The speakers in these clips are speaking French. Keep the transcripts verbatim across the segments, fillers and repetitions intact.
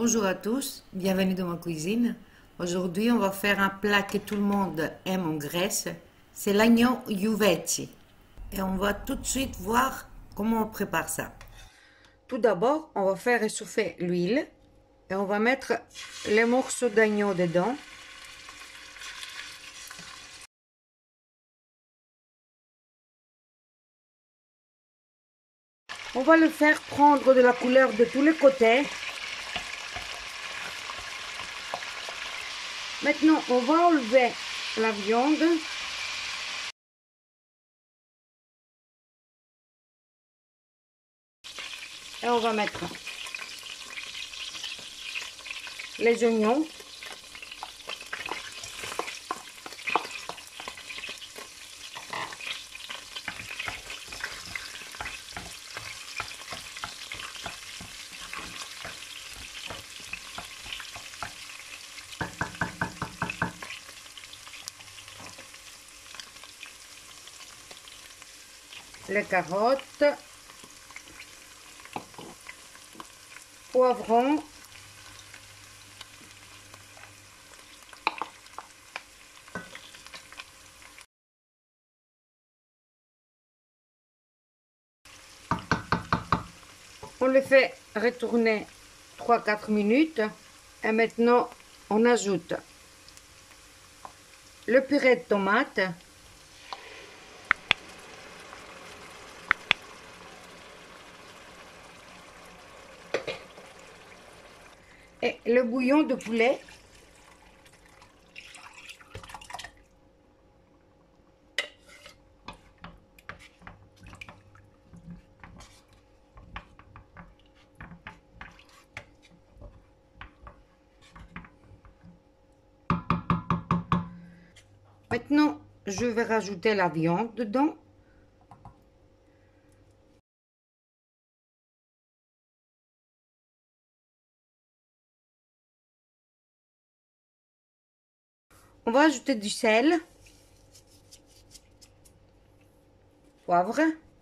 Bonjour à tous, bienvenue dans ma cuisine. Aujourd'hui, on va faire un plat que tout le monde aime en Grèce. C'est l'agneau iouveci. Et on va tout de suite voir comment on prépare ça. Tout d'abord, on va faire réchauffer l'huile et on va mettre les morceaux d'agneau dedans. On va le faire prendre de la couleur de tous les côtés. Maintenant, on va enlever la viande. Et on va mettre les oignons. Les carottes, poivrons, on le fait retourner trois à quatre minutes et maintenant on ajoute le purée de tomate, et le bouillon de poulet. Maintenant, je vais rajouter la viande dedans. On va ajouter du sel, poivre.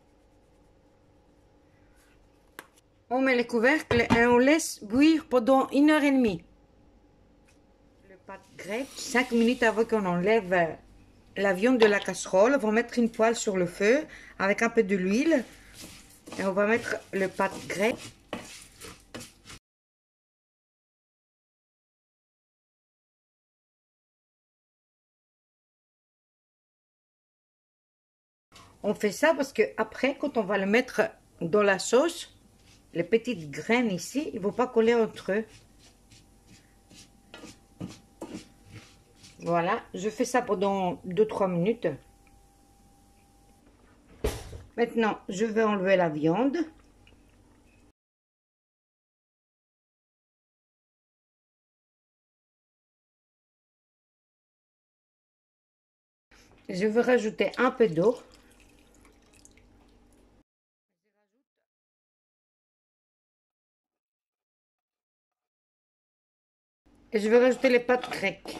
On met les couvercles et on laisse bouillir pendant une heure et demie. Le pâte grec, cinq minutes avant qu'on enlève la viande de la casserole, on va mettre une poêle sur le feu avec un peu de l'huile et on va mettre le pâte grec. On fait ça parce que après, quand on va le mettre dans la sauce, les petites graines ici, ils ne vont pas coller entre eux. Voilà, je fais ça pendant deux à trois minutes. Maintenant, je vais enlever la viande. Je vais rajouter un peu d'eau. Et je vais rajouter les pâtes grecques.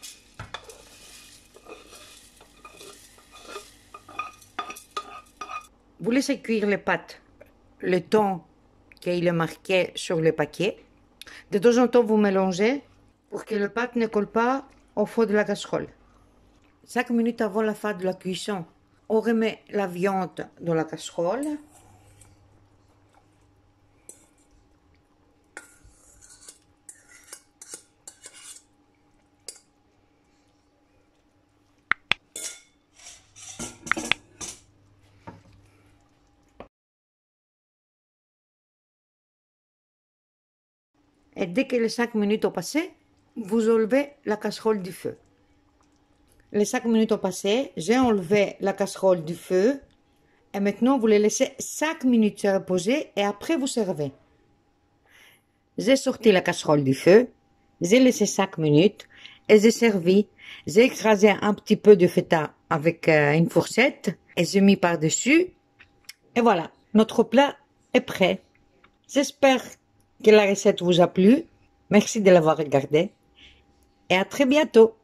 Vous laissez cuire les pâtes le temps qu'il est marqué sur le paquet. De temps en temps, vous mélangez pour que les pâtes ne collent pas au fond de la casserole. Cinq minutes avant la fin de la cuisson, on remet la viande dans la casserole. Et dès que les cinq minutes ont passé, vous enlevez la casserole du feu. Les cinq minutes ont passé, j'ai enlevé la casserole du feu. Et maintenant, vous les laissez cinq minutes se reposer et après vous servez. J'ai sorti la casserole du feu, j'ai laissé cinq minutes et j'ai servi. J'ai écrasé un petit peu de feta avec euh, une fourchette et j'ai mis par-dessus. Et voilà, notre plat est prêt. J'espère que la recette vous a plu. Merci de l'avoir regardé et à très bientôt.